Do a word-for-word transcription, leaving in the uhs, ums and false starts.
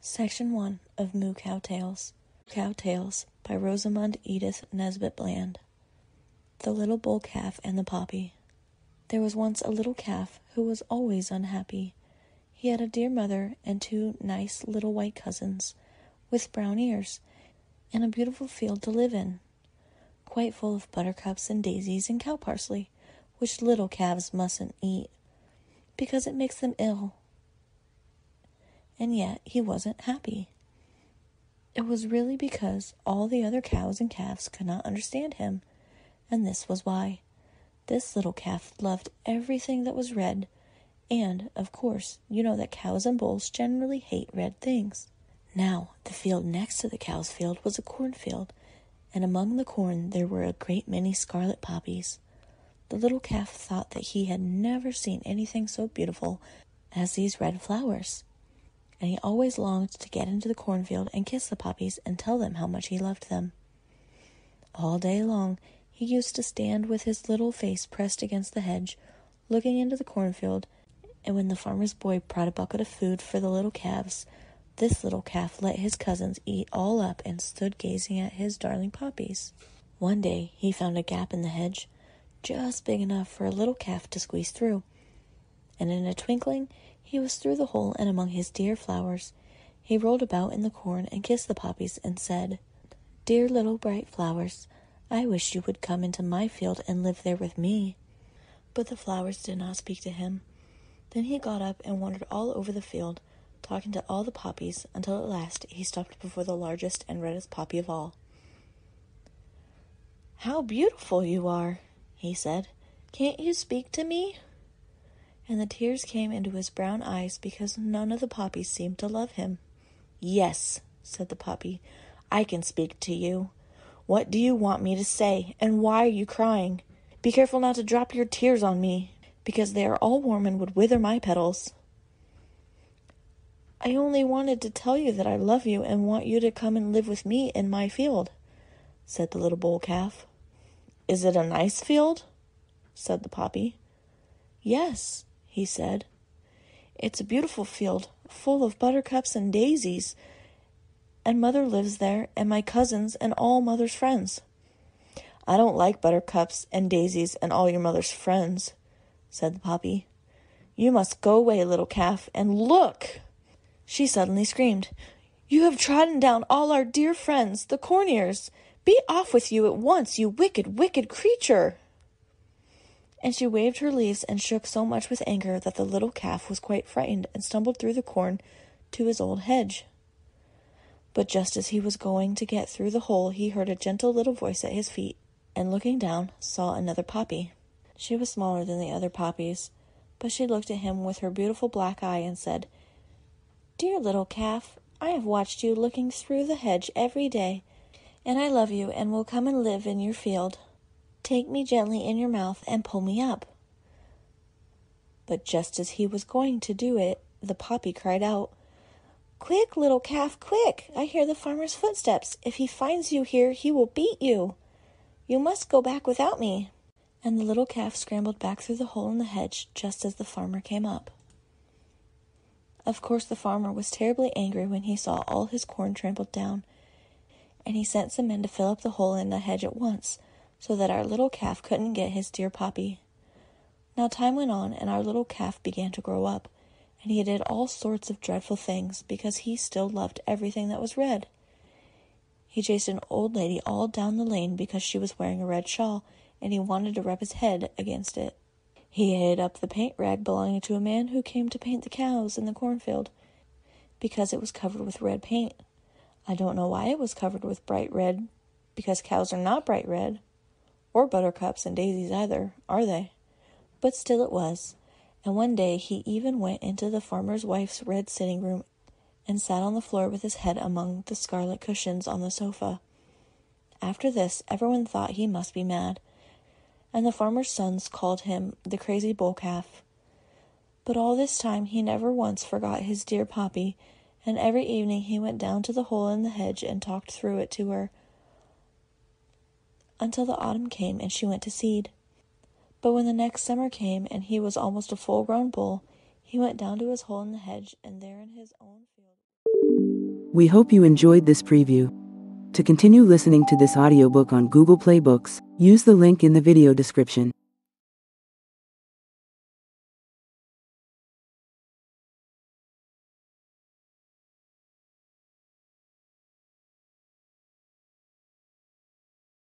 Section one of Moo Cow Tales. Moo Cow Tales by Rosamund Edith Nesbit Bland. The Little Bull Calf and the Poppy. There was once a little calf who was always unhappy. He had a dear mother and two nice little white cousins with brown ears, and a beautiful field to live in, quite full of buttercups and daisies and cow parsley, which little calves mustn't eat, because it makes them ill. And yet he wasn't happy. It was really because all the other cows and calves could not understand him, and this was why. This little calf loved everything that was red, and, of course, you know that cows and bulls generally hate red things. Now, the field next to the cow's field was a cornfield, and among the corn there were a great many scarlet poppies. The little calf thought that he had never seen anything so beautiful as these red flowers, and he always longed to get into the cornfield and kiss the poppies and tell them how much he loved them. All day long he used to stand with his little face pressed against the hedge, looking into the cornfield, and when the farmer's boy brought a bucket of food for the little calves, this little calf let his cousins eat all up and stood gazing at his darling poppies. One day he found a gap in the hedge, just big enough for a little calf to squeeze through, and in a twinkling he was through the hole and among his dear flowers. He rolled about in the corn and kissed the poppies and said, "Dear little bright flowers, I wish you would come into my field and live there with me." But the flowers did not speak to him. Then he got up and wandered all over the field, talking to all the poppies, until at last he stopped before the largest and reddest poppy of all. "How beautiful you are," he said. "Can't you speak to me?" And the tears came into his brown eyes because none of the poppies seemed to love him. "Yes," said the poppy, "I can speak to you. What do you want me to say, and why are you crying? Be careful not to drop your tears on me, because they are all warm and would wither my petals." "I only wanted to tell you that I love you and want you to come and live with me in my field," said the little bull calf. "Is it a nice field?" said the poppy. "Yes," he said. "It's a beautiful field, full of buttercups and daisies, and Mother lives there, and my cousins, and all Mother's friends." "I don't like buttercups and daisies and all your mother's friends," said the poppy. "You must go away, little calf, and look!" She suddenly screamed, "You have trodden down all our dear friends, the corn ears! Be off with you at once, you wicked, wicked creature!" And she waved her leaves and shook so much with anger that the little calf was quite frightened and stumbled through the corn to his old hedge. But just as he was going to get through the hole, he heard a gentle little voice at his feet, and looking down, saw another poppy. She was smaller than the other poppies, but she looked at him with her beautiful black eye and said, "Dear little calf, I have watched you looking through the hedge every day, and I love you and will come and live in your field. Take me gently in your mouth and pull me up." But just as he was going to do it, the poppy cried out, "Quick, little calf, quick! I hear the farmer's footsteps. If he finds you here, he will beat you. You must go back without me." And the little calf scrambled back through the hole in the hedge just as the farmer came up. Of course, the farmer was terribly angry when he saw all his corn trampled down, and he sent some men to fill up the hole in the hedge at once, so that our little calf couldn't get his dear poppy. Now time went on, and our little calf began to grow up, and he did all sorts of dreadful things because he still loved everything that was red. He chased an old lady all down the lane because she was wearing a red shawl, and he wanted to rub his head against it. He ate up the paint rag belonging to a man who came to paint the cows in the cornfield, because it was covered with red paint. I don't know why it was covered with bright red, because cows are not bright red, or buttercups and daisies either, are they? But still it was, and one day he even went into the farmer's wife's red sitting room and sat on the floor with his head among the scarlet cushions on the sofa. After this, everyone thought he must be mad, and the farmer's sons called him the crazy bull calf. But all this time he never once forgot his dear poppy, and every evening he went down to the hole in the hedge and talked through it to her, until the autumn came and she went to seed. But when the next summer came and he was almost a full-grown bull, he went down to his hole in the hedge, and there in his own field We hope you enjoyed this preview. To continue listening to this audiobook on Google Play Books, use the link in the video description.